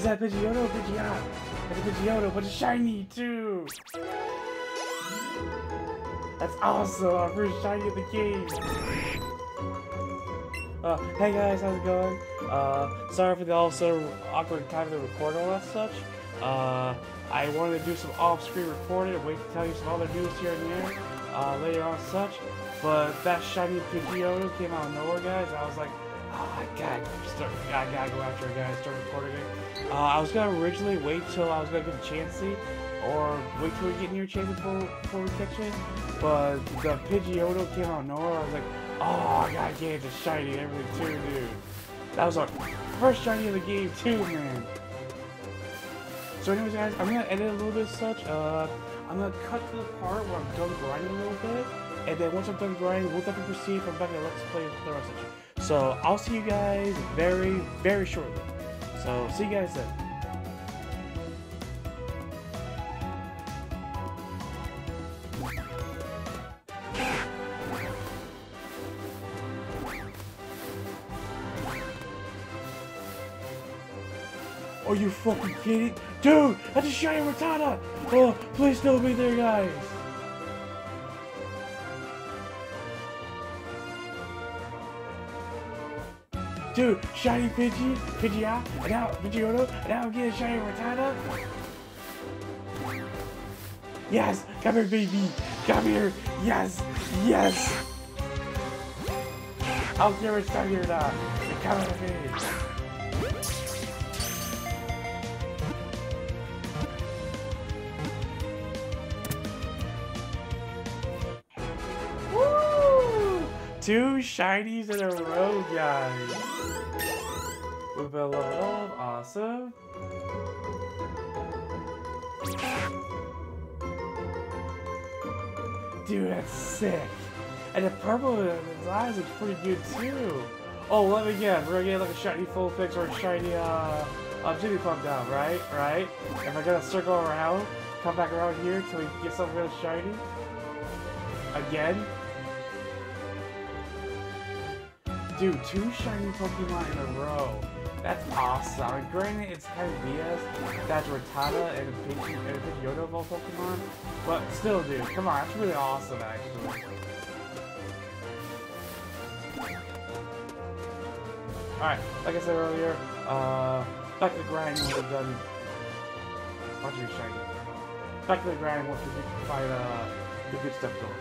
that Pidgeotto or Pidgeot? It's a Pidgeotto, but it's shiny too! That's awesome! Our first shiny of the game! Hey guys, how's it going? Sorry for the also awkward time to record all that such. I wanted to do some off-screen recording and wait to tell you some other news here and there, later on such. But that shiny Pidgeotto came out of nowhere, guys. I was like, oh, I gotta go after it, guys, start recording it. I was gonna originally wait till I was gonna get a Chansey, or wait till we get near Chansey before we catch it. But the Pidgeotto came out of nowhere. I was like, oh, I gotta get it to shiny and everything too, dude. That was our first shiny of the game too, man. So anyways, guys, I'm gonna edit a little bit as such. I'm gonna cut to the part where I'm done grinding a little bit, and then once I'm done grinding, we'll definitely proceed from back to Let's Play the rest of it. So I'll see you guys very, very shortly. So see you guys then. Are you fucking kidding? Dude, that's a shiny Rattata! Oh, please don't be there, guys! Dude, shiny Pidgeot, and now Pidgeotto, and now I'm getting a shiny Rattata? Yes! Come here, baby! Come here! Yes! Yes! I'll give it shiny or not. You're coming to me! Two shinies in a row, guys. We've been level up, awesome. Dude, that's sick. And the purple in his eyes looks pretty good too. Oh, let me guess. We're gonna get like a shiny full fix or a shiny Jimmy Pump down, right? Right? Am I gonna circle around, come back around here till we get something real shiny? Again? Dude, two shiny Pokemon in a row. That's awesome. Granted, it's kind of BS. That's Rattata and a Pidgeotto of all Pokemon. But still, dude, come on. That's really awesome, actually. Alright, like I said earlier, back to the grind when we're done. Watch your shiny. Back to the grind once we find the good stuff going.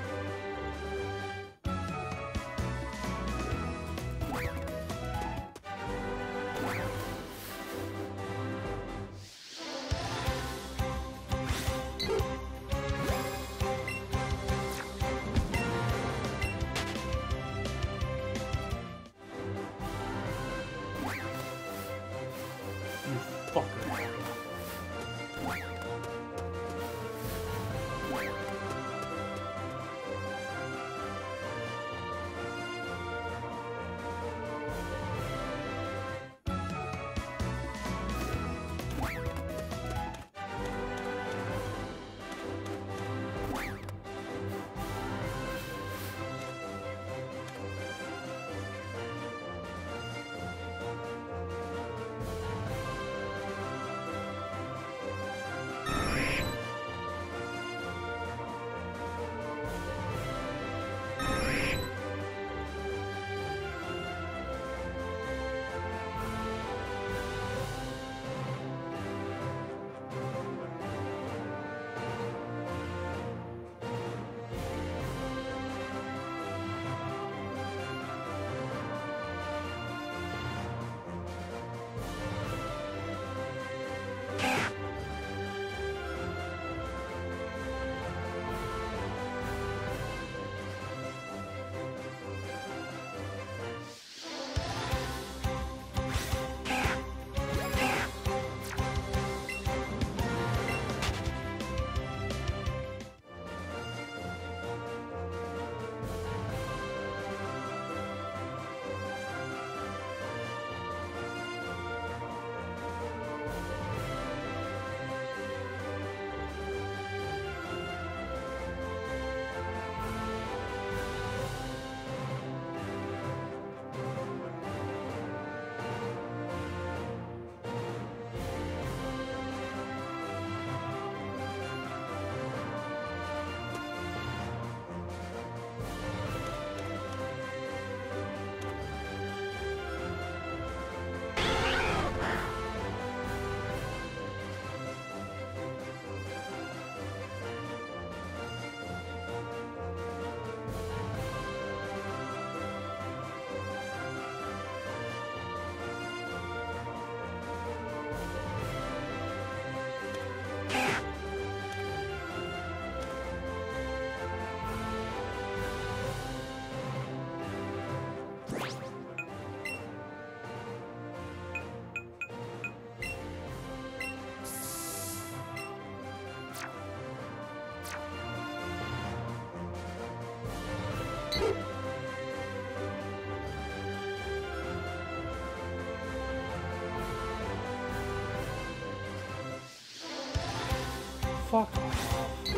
fuck off.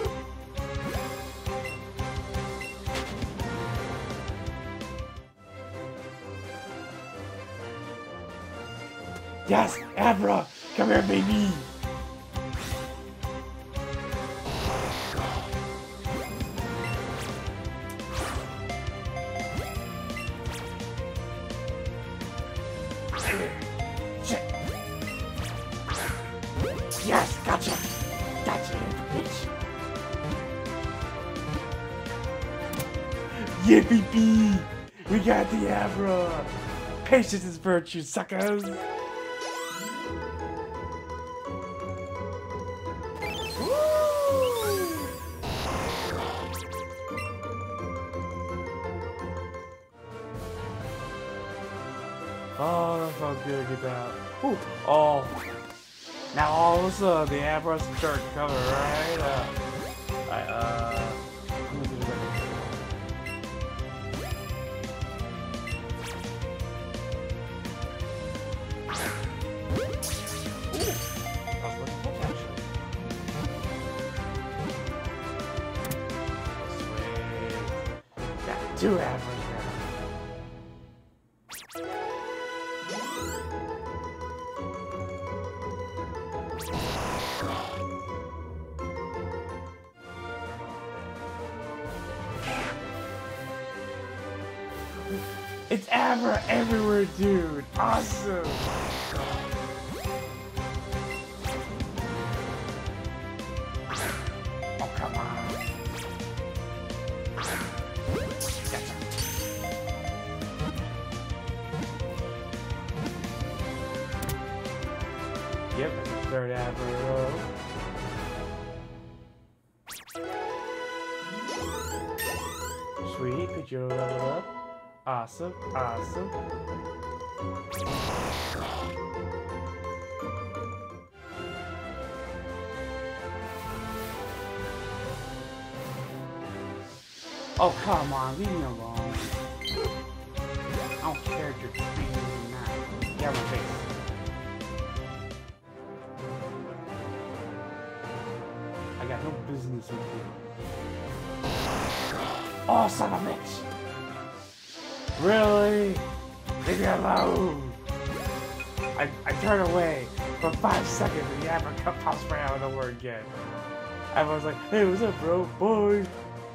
Yes, Abra! Come here, baby! Shit! Yes, gotcha! Gotcha, bitch! Yippee! We got the Abra! Patience is virtue, suckers! Oh, that felt good. Get that. Ooh. Oh. Now all of a sudden the Abras start coming right up. I'm gonna do the Sweet. Got 2 Abras now. It's Abra everywhere, dude! Awesome! Oh, come on! Gotcha. Yep, that's the 3rd Abra row. Sweet, Pidgeotto level up. Awesome, awesome. Oh, come on, leave me alone. I don't care if you're tiny or not. Get out of my face. I got no business with you. Oh, son of a bitch! Really? Leave me alone! I turn away for 5 seconds and the Abra pops right out of nowhere again. Everyone's like, hey, what's up, bro? Boy!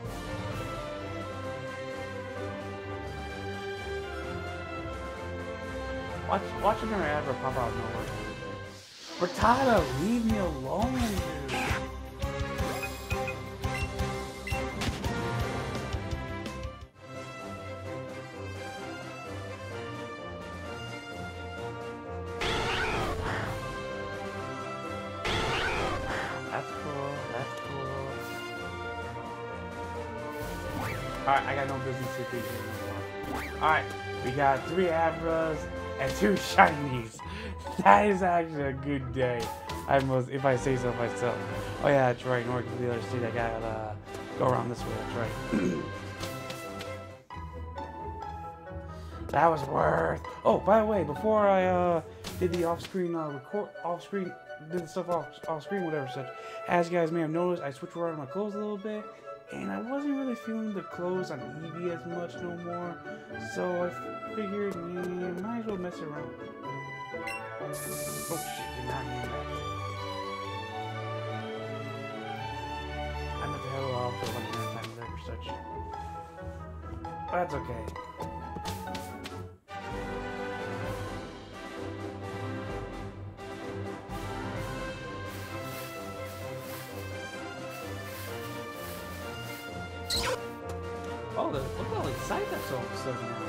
Watch another Abra pop out of nowhere. Rattata, leave me alone, dude! That's cool, that's cool. Alright, I got no business with these anymore. Alright, we got 3 Abras and 2 shinies. That is actually a good day. If I say so myself. Oh yeah, that's right, in order to the other state I gotta go around this way, that's right. That was worth. Oh, by the way, before I did the off-screen did the stuff off-screen, whatever such. As you guys may have noticed, I switched around my clothes a little bit, and I wasn't really feeling the clothes on Eevee as much no more. So I figured, might as well mess around. Oh shit, did not mean that. I meant to hello off for like next time, whatever such. But that's okay. Oh, look how excited that's all of a sudden now.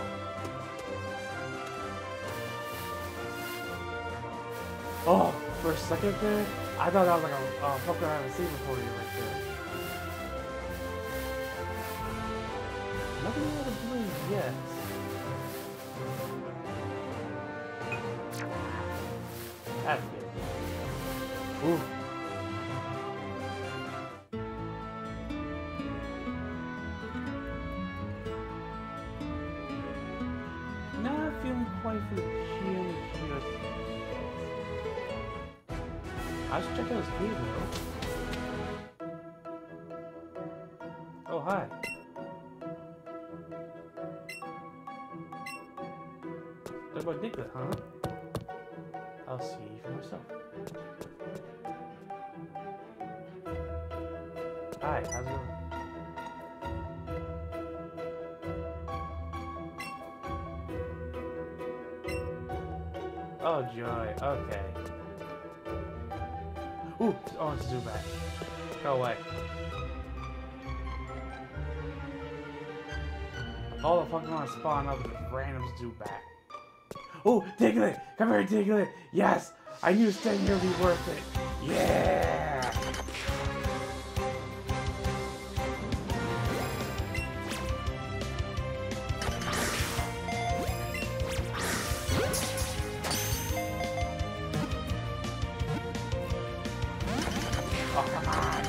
Oh, for a second there, I thought that was like a fucker I haven't seen before you right there. Nothing out of blue yet. That's good. Ooh. Not feeling quite for the gym just yet. I should check out his cave though. Diglett, huh? I'll see for myself. Hi, how's it going? Oh joy, okay. Ooh, oh, it's Zubat. Go away. All the fucking want to spawn up with random Zubat. Oh, Diglett! Come here, Diglett! Yes! I knew staying here would be worth it! Yeah! Oh, come on!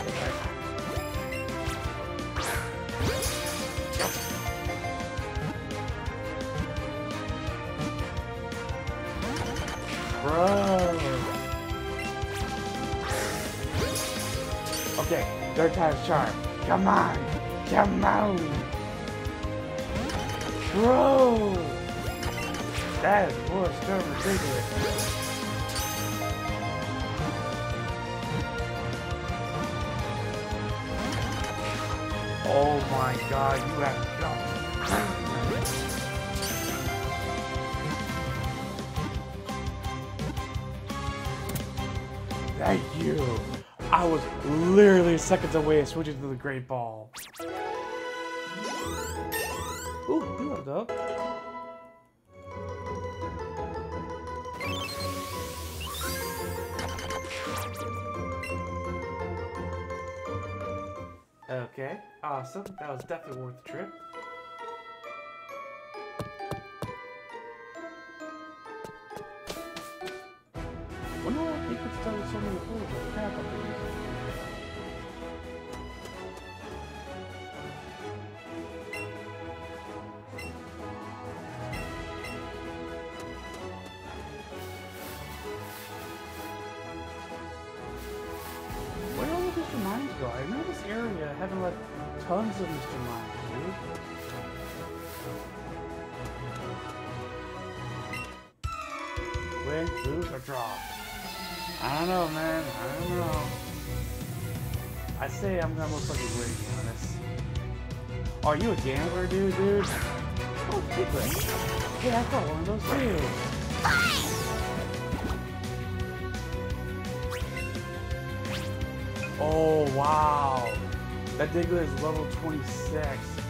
Bro! Okay, third time's charm. Come on! Come on! Bro! That is more stuff ridiculous. Oh my god, you have to go. Thank you. I was literally seconds away of switching to the Great Ball. Ooh, you have dog. Okay, awesome. That was definitely worth the trip. Wonder why they could start with so many pools of crap up there. Where did all the Mr. Mines go? I remember this area having like tons of Mr. Mines, dude. Win, lose, or draw? I don't know, man. I don't know. I say I'm gonna most likely win, to be honest. Oh, are you a gambler, dude? Oh, Diglett. Yeah, I got one of those too. Oh, wow. That Diglett is level 26.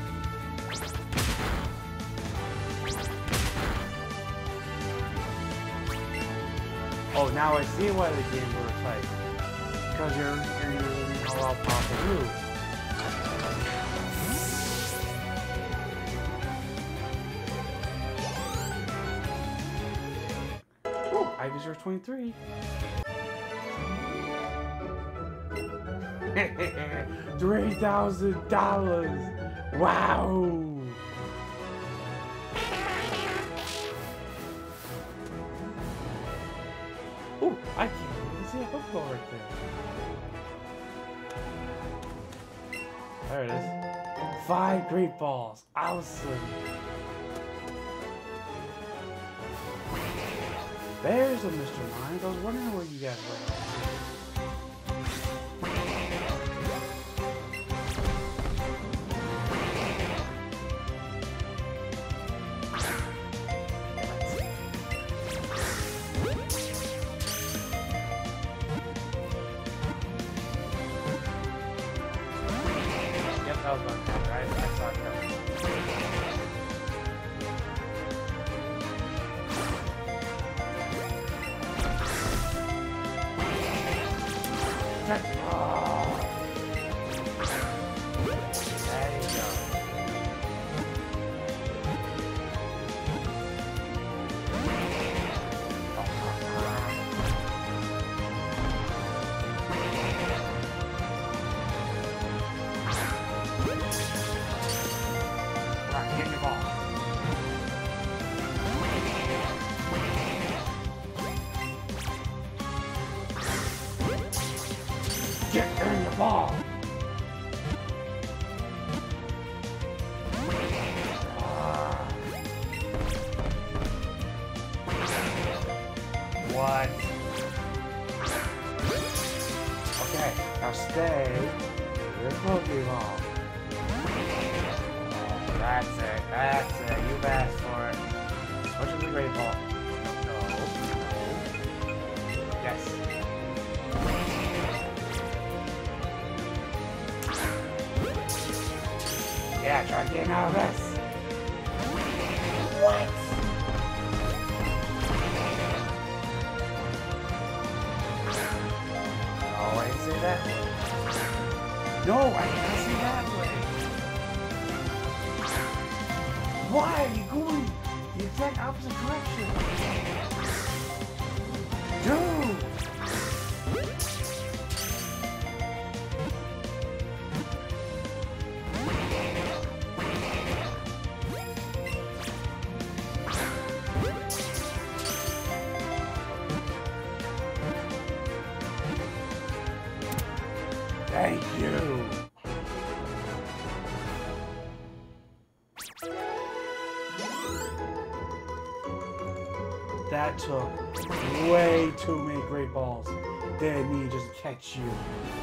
Oh, now I see why the games were tight. Because you're using a lot of powerful moves. Ooh, I deserve 23. $3,000! Wow! Ooh, I can't even see a football right there. There it is. 5 great balls. Awesome. There's a Mr. Mines. I was wondering where you guys were. That was my fault, right? I saw it coming. Oh. There you go. Get in the ball. Get in the ball. stay your Pokeball. That's it. That's it. You've asked for it. Switch to the Great Ball. No. Yes. Yeah, try getting out of this. What? No, I didn't see that way. No, I didn't see that way. Why are you going the exact opposite direction? Dude! Thank you. That took way too many Great Balls. They had me just catch you.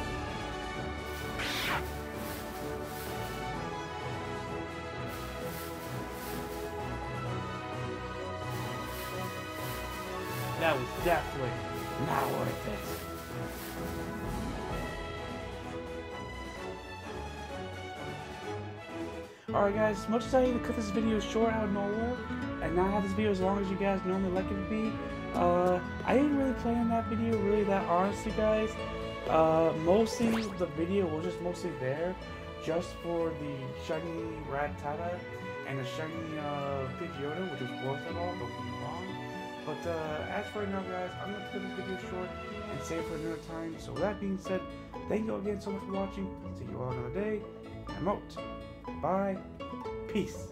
That was definitely not worth it. Alright guys, as much as I need to cut this video short out of nowhere, and not have this video as long as you guys normally like it to be, I didn't really plan that video really that honestly guys. Mostly the video was just mostly there just for the shiny Rattata and the shiny Pidgeotto, which was worth it all, don't get me wrong. But as for right now guys, I'm going to cut this video short and save it for another time. So with that being said, thank you all again so much for watching. See you all another day. I'm out. Bye. Peace.